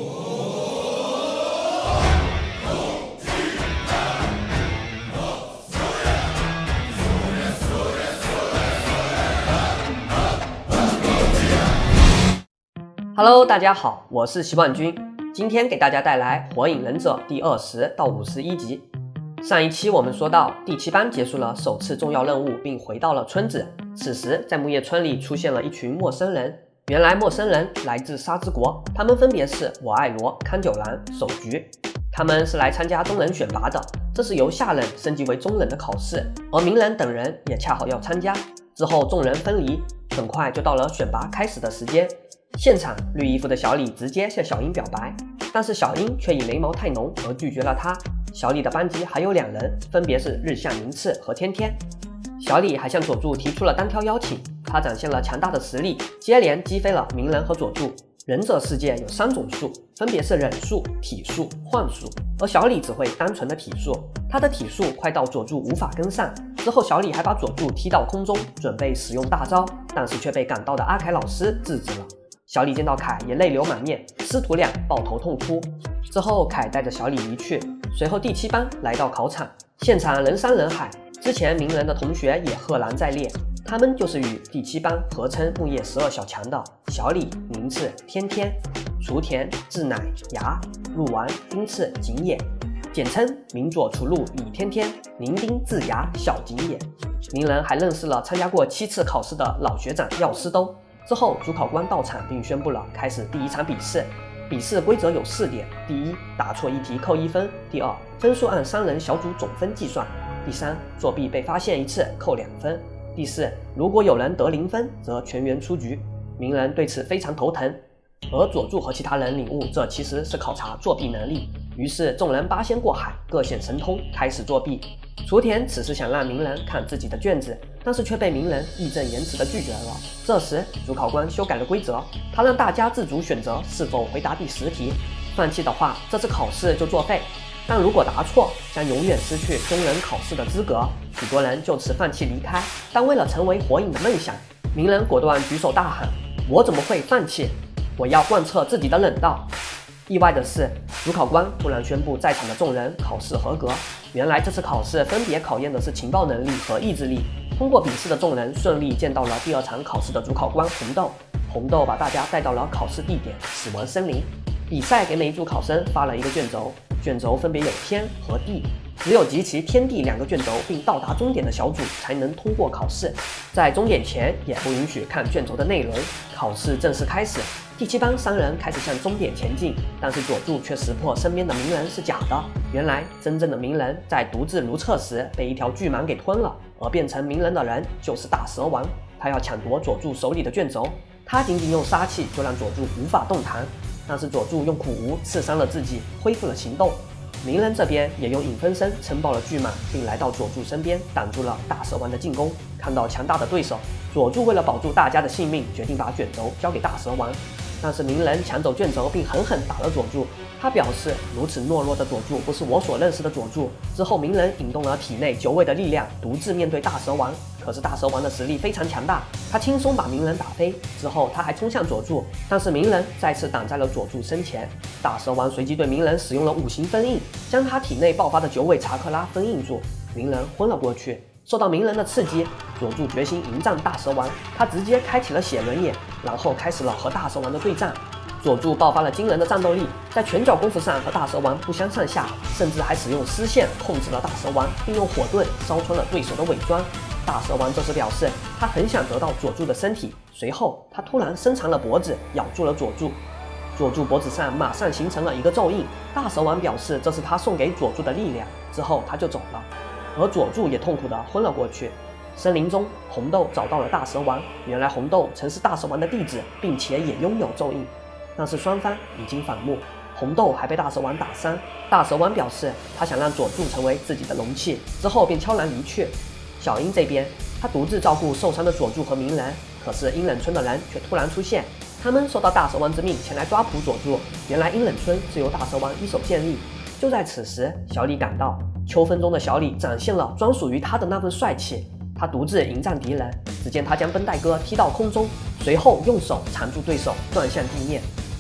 Hello， 大家好，我是习冠军，今天给大家带来《火影忍者》第20到51集。上一期我们说到，第7班结束了首次重要任务，并回到了村子。此时，在木叶村里出现了一群陌生人。原来陌生人来自沙之国，他们分别是我爱罗、康九郎、守局。他们是来参加中忍选拔的，这是由下忍升级为中忍的考试，而鸣人等人也恰好要参加。之后众人分离，很快就到了选拔开始的时间。现场，绿衣服的小李直接向小樱表白，但是小樱却以眉毛太浓而拒绝了他。小李的班级还有2人，分别是日向明次和天天。小李还向佐助提出了单挑邀请，他展现了强大的实力，接连击飞了鸣人和佐助。忍者世界有3种术，分别是忍术、体术、幻术，而小李只会单纯的体术，他的体术快到佐助无法跟上。之后小李还把佐助踢到空中，准备使用大招，但是却被赶到的阿凯老师制止了。小李见到凯也泪流满面，师徒俩抱头痛哭。之后凯带着小李离去。随后第7班来到考场，现场人山人海，之前鸣人的同学也赫然在列，他们就是与第7班合称木叶12小强的小李、明次、天天、雏田、志乃、牙、鹿丸、丁次、景野，简称鸣佐雏鹿李天天、鸣丁志牙小景野。鸣人还认识了参加过7次考试的老学长药师兜。之后，主考官到场并宣布了开始第1场比试。比试规则有4点：第1，答错1题扣1分；第2，分数按3人小组总分计算；第3，作弊被发现1次扣2分；第4，如果有人得0分，则全员出局。鸣人对此非常头疼，而佐助和其他人领悟这其实是考察作弊能力，于是众人八仙过海，各显神通，开始作弊。雏田此时想让鸣人看自己的卷子，但是却被鸣人义正言辞地拒绝了。这时主考官修改了规则，他让大家自主选择是否回答第10题，放弃的话这次考试就作废，但如果答错将永远失去中忍考试的资格。许多人就此放弃离开，但为了成为火影的梦想，鸣人果断举手大喊：我怎么会放弃，我要贯彻自己的忍道。意外的是，主考官突然宣布在场的众人考试合格。原来这次考试分别考验的是情报能力和意志力。通过笔试的众人顺利见到了第2场考试的主考官红豆。红豆把大家带到了考试地点死亡森林。比赛给每一组考生发了一个卷轴，卷轴分别有天和地，只有集齐天地2个卷轴并到达终点的小组才能通过考试。在终点前也不允许看卷轴的内容。考试正式开始，第7班3人开始向终点前进，但是佐助却识破身边的鸣人是假的。原来真正的鸣人在独自如厕时被一条巨蟒给吞了，而变成鸣人的人就是大蛇丸，他要抢夺佐助手里的卷轴。他仅仅用杀气就让佐助无法动弹，但是佐助用苦无刺伤了自己，恢复了行动。鸣人这边也用影分身撑爆了巨蟒，并来到佐助身边，挡住了大蛇丸的进攻。看到强大的对手，佐助为了保住大家的性命，决定把卷轴交给大蛇丸。但是鸣人抢走卷轴并狠狠打了佐助，他表示如此懦弱的佐助不是我所认识的佐助。之后鸣人引动了体内9尾的力量，独自面对大蛇丸。可是大蛇丸的实力非常强大，他轻松把鸣人打飞。之后他还冲向佐助，但是鸣人再次挡在了佐助身前。大蛇丸随即对鸣人使用了5行封印，将他体内爆发的9尾查克拉封印住，鸣人昏了过去。受到鸣人的刺激，佐助决心迎战大蛇丸，他直接开启了血轮眼，然后开始了和大蛇丸的对战。佐助爆发了惊人的战斗力，在拳脚功夫上和大蛇丸不相上下，甚至还使用丝线控制了大蛇丸，并用火盾烧穿了对手的伪装。大蛇丸这时表示他很想得到佐助的身体，随后他突然伸长了脖子咬住了佐助，佐助脖子上马上形成了一个咒印。大蛇丸表示这是他送给佐助的力量，之后他就走了，而佐助也痛苦地昏了过去。森林中，红豆找到了大蛇丸，原来红豆曾是大蛇丸的弟子，并且也拥有咒印，但是双方已经反目，红豆还被大蛇丸打伤。大蛇丸表示他想让佐助成为自己的容器，之后便悄然离去。小樱这边，他独自照顾受伤的佐助和鸣人，可是阴冷村的人却突然出现，他们受到大蛇丸之命前来抓捕佐助。原来阴冷村是由大蛇丸一手建立。就在此时，小李赶到，秋风中的小李展现了专属于他的那份帅气，他独自迎战敌人。只见他将绷带哥踢到空中，随后用手缠住对手，断向地面。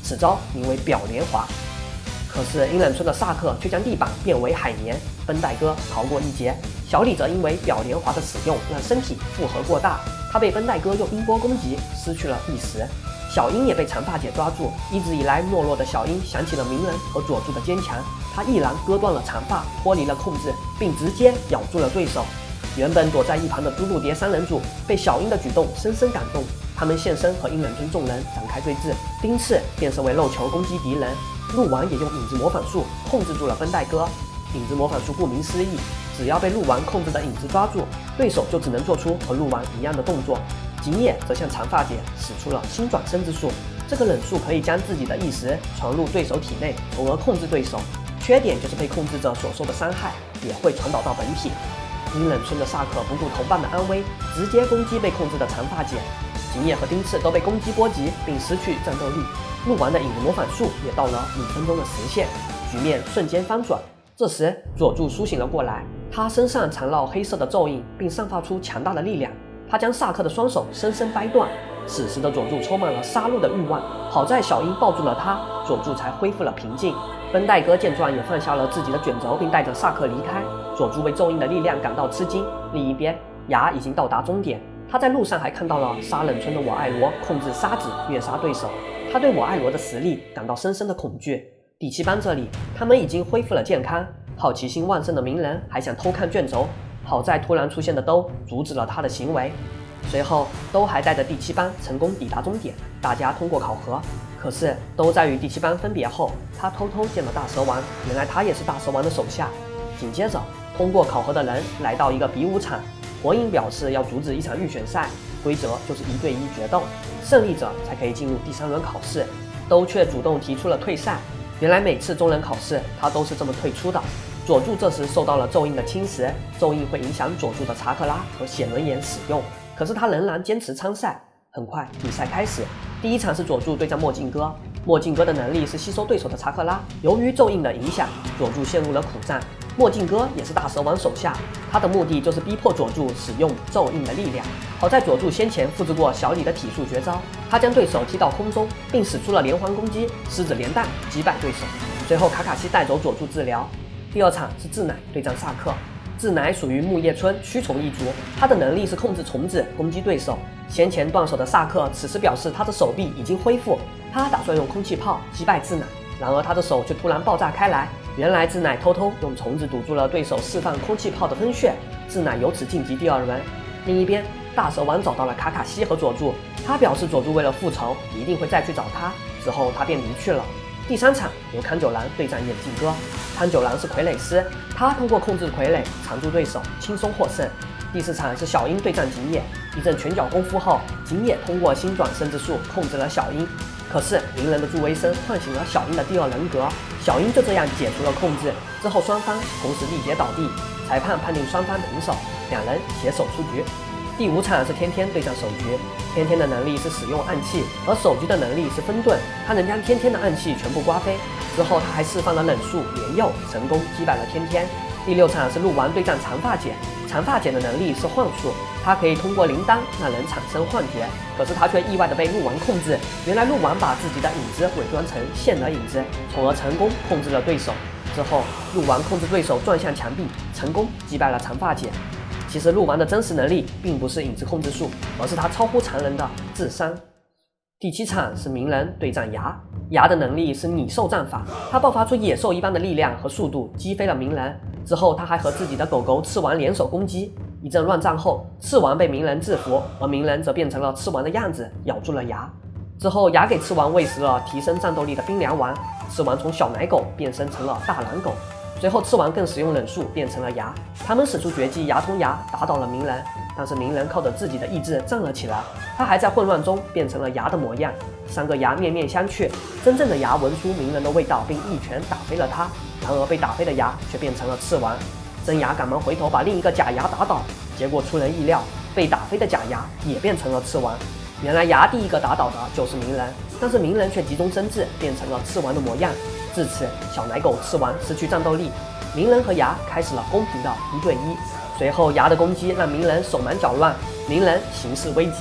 此招名为表莲华。可是阴冷村的萨克却将地板变为海绵，绷带哥逃过一劫。小李则因为表莲华的使用让身体负荷过大，他被绷带哥用音波攻击，失去了意识。小樱也被长发姐抓住，一直以来懦弱的小樱想起了鸣人和佐助的坚强，他毅然割断了长发，脱离了控制，并直接咬住了对手。原本躲在一旁的朱鹭蝶三人组被小樱的举动深深感动，他们现身和阴冷村众人展开对峙。丁次变身为肉球攻击敌人，鹿丸也用影子模仿术控制住了绷带哥。影子模仿术顾名思义，只要被鹿丸控制的影子抓住，对手就只能做出和鹿丸一样的动作。景野则向长发姐使出了星转生之术，这个忍术可以将自己的意识传入对手体内，从而控制对手。缺点就是被控制者所受的伤害也会传导到本体。阴冷村的萨克不顾同伴的安危，直接攻击被控制的长发姐。景野和丁次都被攻击波及，并失去战斗力。鹿丸的影子模仿术也到了5分钟的时限，局面瞬间翻转。这时佐助苏醒了过来，他身上缠绕黑色的咒印，并散发出强大的力量。他将萨克的双手深深掰断。此时的佐助充满了杀戮的欲望，好在小樱抱住了他，佐助才恢复了平静。绷带哥见状也放下了自己的卷轴，并带着萨克离开。佐助为咒印的力量感到吃惊。另一边，牙已经到达终点，他在路上还看到了沙冷村的我爱罗控制沙子虐杀对手，他对我爱罗的实力感到深深的恐惧。第7班这里，他们已经恢复了健康，好奇心旺盛的鸣人还想偷看卷轴，好在突然出现的兜阻止了他的行为。随后兜还带着第7班成功抵达终点，大家通过考核。可是兜在与第7班分别后，他偷偷见了大蛇丸，原来他也是大蛇丸的手下。紧接着通过考核的人来到一个比武场，火影表示要阻止一场预选赛，规则就是1对1决斗，胜利者才可以进入第3轮考试。兜却主动提出了退赛，原来每次中忍考试他都是这么退出的。佐助这时受到了咒印的侵蚀，咒印会影响佐助的查克拉和血轮眼使用，可是他仍然坚持参赛。很快比赛开始，第一场是佐助对战墨镜哥。墨镜哥的能力是吸收对手的查克拉，由于咒印的影响，佐助陷入了苦战。墨镜哥也是大蛇丸手下，他的目的就是逼迫佐助使用咒印的力量。好在佐助先前复制过小李的体术绝招，他将对手踢到空中，并使出了连环攻击狮子连弹击败对手。随后卡卡西带走佐助治疗。第二场是志乃对战萨克。志乃属于木叶村蛆虫一族，他的能力是控制虫子攻击对手。先前断手的萨克此时表示他的手臂已经恢复，他打算用空气炮击败志乃，然而他的手却突然爆炸开来。原来志乃偷偷用虫子堵住了对手释放空气炮的分穴，志乃由此晋级第2轮。另一边，大蛇丸找到了卡卡西和佐助，他表示佐助为了复仇一定会再去找他，之后他便离去了。第3场由康九郎对战眼镜哥。康九郎是傀儡师，他通过控制傀儡缠住对手，轻松获胜。第4场是小樱对战景野，一阵拳脚功夫后，景野通过星转生之术控制了小樱。可是鸣人的助威声唤醒了小樱的第2人格，小樱就这样解除了控制。之后双方同时力竭倒地，裁判判定双方平手，两人携手出局。第5场是天天对战手局，天天的能力是使用暗器，而手局的能力是分盾，他能将天天的暗器全部刮飞。之后他还释放了冷术莲佑，成功击败了天天。第6场是鹿丸对战长发姐，长发姐的能力是幻术，她可以通过铃铛让人产生幻觉，可是她却意外的被鹿丸控制。原来鹿丸把自己的影子伪装成线的影子，从而成功控制了对手。之后鹿丸控制对手撞向墙壁，成功击败了长发姐。其实鹿丸的真实能力并不是影子控制术，而是他超乎常人的智商。第7场是鸣人对战牙，牙的能力是拟兽战法，他爆发出野兽一般的力量和速度，击飞了鸣人。之后他还和自己的狗狗赤丸联手攻击，一阵乱战后，赤丸被鸣人制服，而鸣人则变成了赤丸的样子，咬住了牙。之后牙给赤丸喂食了提升战斗力的冰凉丸，赤丸从小奶狗变身成了大狼狗。随后赤丸更使用忍术变成了牙，他们使出绝技牙通牙打倒了鸣人，但是鸣人靠着自己的意志站了起来，他还在混乱中变成了牙的模样。3个牙面面相觑，真正的牙闻出鸣人的味道，并一拳打飞了他。然而被打飞的牙却变成了赤丸，真牙赶忙回头把另一个假牙打倒，结果出人意料，被打飞的假牙也变成了赤丸。原来牙第一个打倒的就是鸣人，但是鸣人却急中生智，变成了赤丸的模样。至此，小奶狗赤丸失去战斗力，鸣人和牙开始了公平的1对1。随后牙的攻击让鸣人手忙脚乱，鸣人形势危急，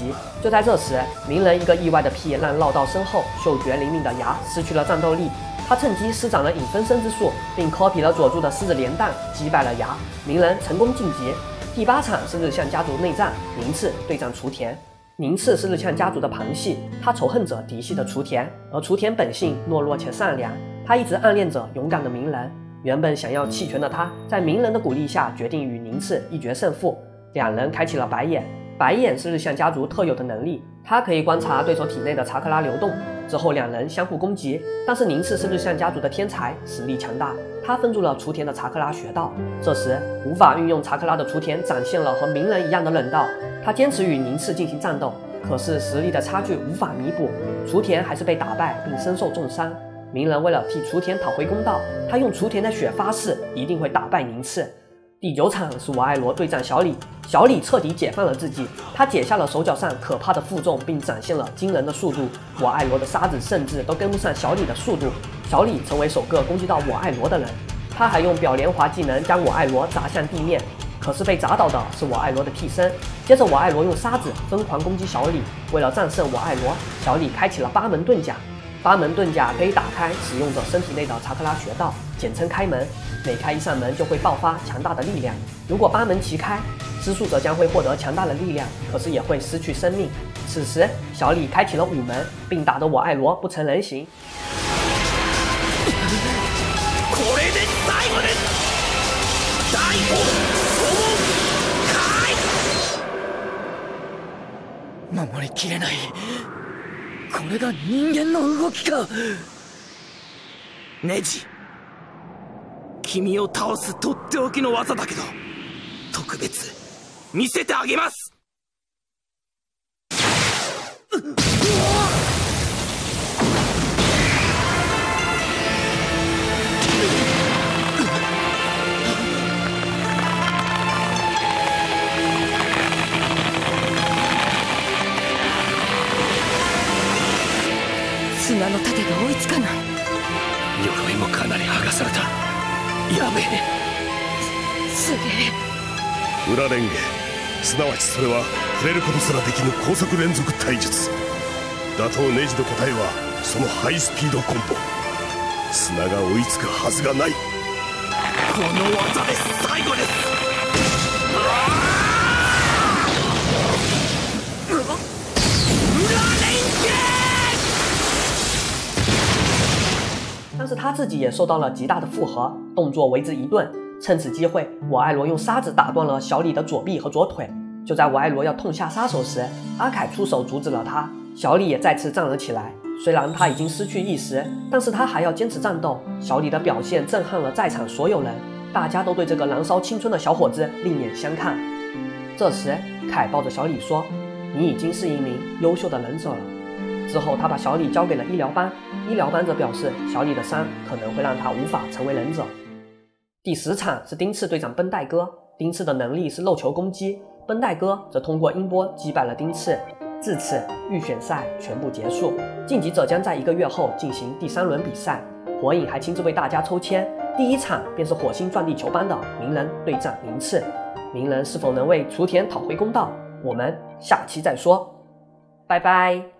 就在这时，鸣人一个意外的劈让绕到身后嗅觉灵敏的牙失去了战斗力，他趁机施展了影分身之术，并 copy 了佐助的狮子连弹，击败了牙，鸣人成功晋级。第8场是日向家族内战，宁次对战雏田。宁次是日向家族的旁系，他仇恨着嫡系的雏田，而雏田本性懦弱且善良，他一直暗恋着勇敢的鸣人。原本想要弃权的他，在鸣人的鼓励下，决定与宁次一决胜负。两人开启了白眼，白眼是日向家族特有的能力，它可以观察对手体内的查克拉流动。之后两人相互攻击，但是宁次是日向家族的天才，实力强大，他分住了雏田的查克拉穴道。这时无法运用查克拉的雏田展现了和鸣人一样的冷道，他坚持与宁次进行战斗，可是实力的差距无法弥补，雏田还是被打败并身受重伤。鸣人为了替雏田讨回公道，他用雏田的血发誓一定会打败宁次。第9场是我爱罗对战小李，小李彻底解放了自己，他解下了手脚上可怕的负重，并展现了惊人的速度。我爱罗的沙子甚至都跟不上小李的速度，小李成为首个攻击到我爱罗的人。他还用表莲华技能将我爱罗砸向地面，可是被砸倒的是我爱罗的替身。接着我爱罗用沙子疯狂攻击小李，为了战胜我爱罗，小李开启了8门遁甲。8门遁甲可以打开使用者身体内的查克拉穴道，简称开门。每开一扇门就会爆发强大的力量。如果8门齐开，施术者将会获得强大的力量，可是也会失去生命。此时小李开启了5门，并打得我爱罗不成人形。 守りきれない。これが人間の動きか。ネジ、君を倒すとっておきの技だけど、特別見せてあげます。砂の盾が追いつかない。鎧もかなり剥がされた。やべえ。すげえ。 裏レンゲ、すなわちそれは触れることすらできぬ高速連続体術。打倒ネジの答えはそのハイスピードコンボ。砂が追いつくはずがない。 この技で最後です。 但是他自己也受到了极大的负荷，动作为之一顿。趁此机会，我爱罗用沙子打断了小李的左臂和左腿。就在我爱罗要痛下杀手时，阿凯出手阻止了他。小李也再次站了起来，虽然他已经失去意识，但是他还要坚持战斗。小李的表现震撼了在场所有人，大家都对这个燃烧青春的小伙子另眼相看。这时，凯抱着小李说：“你已经是一名优秀的忍者了。”之后，他把小李交给了医疗班，医疗班则表示小李的伤可能会让他无法成为忍者。第10场是丁次对战绷带哥，丁次的能力是肉球攻击，绷带哥则通过音波击败了丁次。至此，预选赛全部结束，晋级者将在1个月后进行第3轮比赛。火影还亲自为大家抽签，第1场便是火星撞地球班的鸣人对战宁次，鸣人是否能为雏田讨回公道？我们下期再说，拜拜。